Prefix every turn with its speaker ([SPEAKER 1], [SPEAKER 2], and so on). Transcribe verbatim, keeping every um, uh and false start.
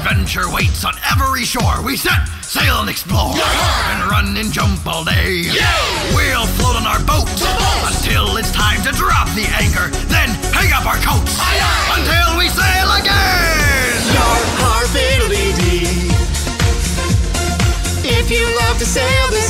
[SPEAKER 1] Adventure waits on every shore. We set sail and explore, and run and jump all day. We'll float on our boat until it's time to drop the anchor, then hang up our coats until we sail again.
[SPEAKER 2] Yar, har, fiddly-dee. If you love to sail this